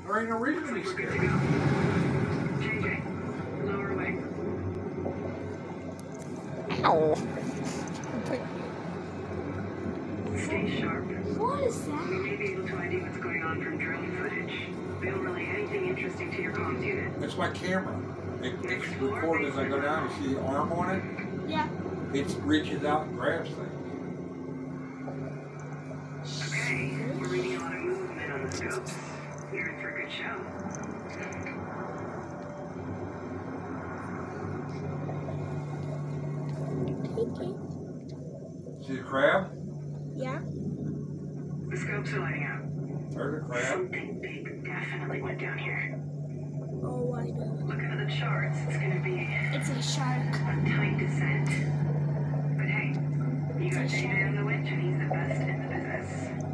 There ain't no reason to be We're good scared. to go. JJ, lower away. Ow. Stay sharp. What is We that? may be able to ID what's going on from drone footage. We don't relay anything interesting to your comms unit. It's my camera. It's recorded as I go down. You see the arm on it? Yeah. It reaches out and grabs things. Okay, we're reading a lot of movement on the scopes. You're in for a good show. Okay. See the crab? Yeah. The scopes are lighting up. There's a crab. Something big definitely went down here. Oh, I know. Looking at the charts, it's gonna be It's a shark. a tight descent. But hey, you got It's a JJ on the winch and he's the best in the business.